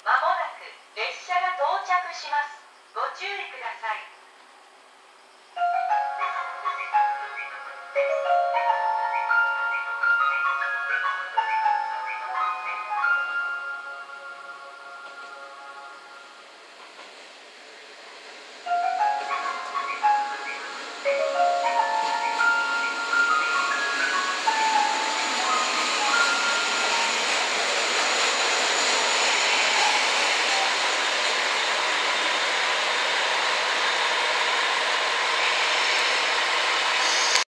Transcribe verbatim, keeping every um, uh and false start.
まもなく列車が到着します。ご注意ください。